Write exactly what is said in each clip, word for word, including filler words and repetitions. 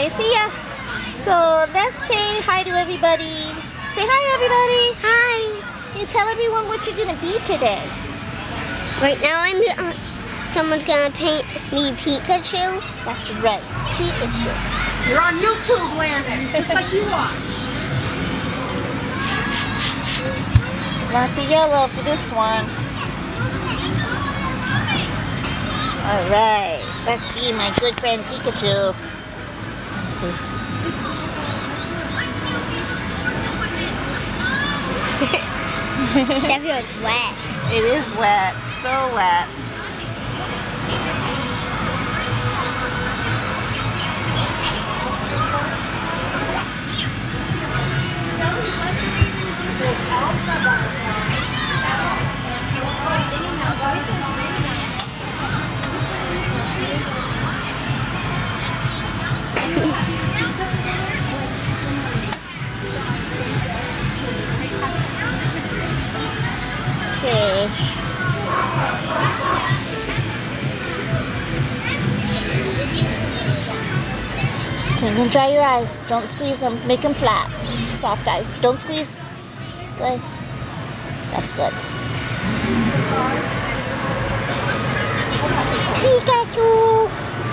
Bye, see ya. So let's say hi to everybody. Say hi, everybody. Hi. You tell everyone what you're gonna be today. Right now, I'm. Uh, someone's gonna paint me Pikachu. That's right, Pikachu. You're on YouTube, Landon, just like you are. Lots of yellow for this one. All right, let's see my good friend Pikachu. Let's see. That feels wet. It is wet, so wet. Okay. Okay, you can dry your eyes. Don't squeeze them. Make them flat. Soft eyes. Don't squeeze. Good. That's good. Pikachu!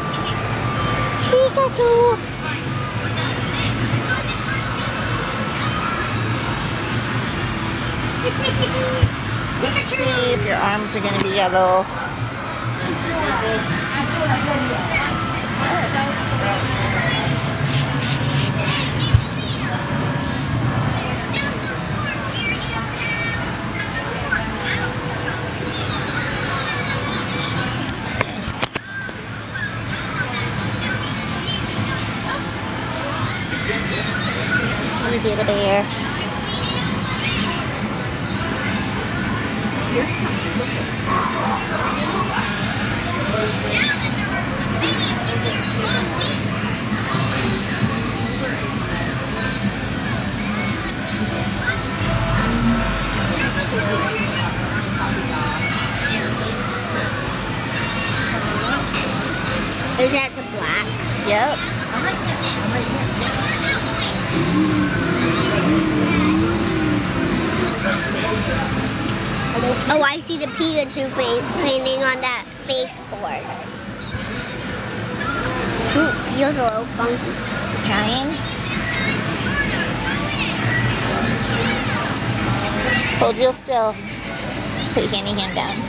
Pikachu! Let's see if your arms are going to be yellow. See you, little bear. Is that the black? Yep. Oh, I see the Pikachu face painting on that baseboard. Ooh, feels a little funky. Is it drying? Hold real still. Put your handy hand down.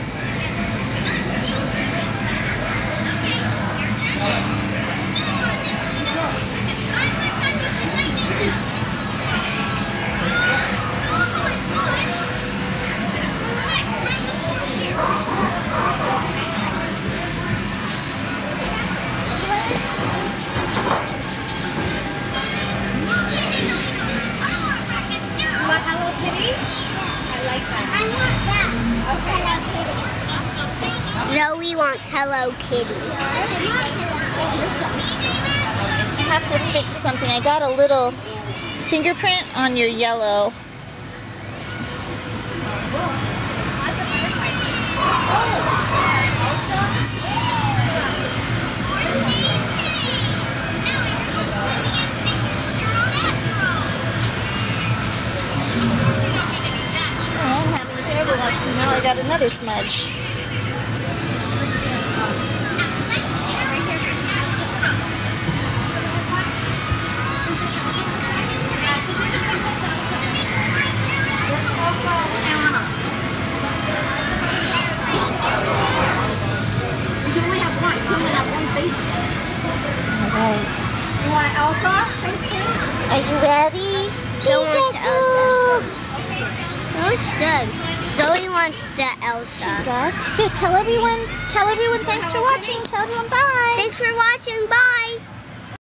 Zoe wants Hello Kitty. I have to fix something. I got a little fingerprint on your yellow. Oh, I'm having a terrible one. Now I got another smudge. You want Elsa? Are you ready? Zoe wants Pikachu! Elsa. That looks good. Zoe wants the Elsa. She does. Here, tell everyone, tell everyone thanks for watching. Tell everyone bye. Thanks for watching. Bye.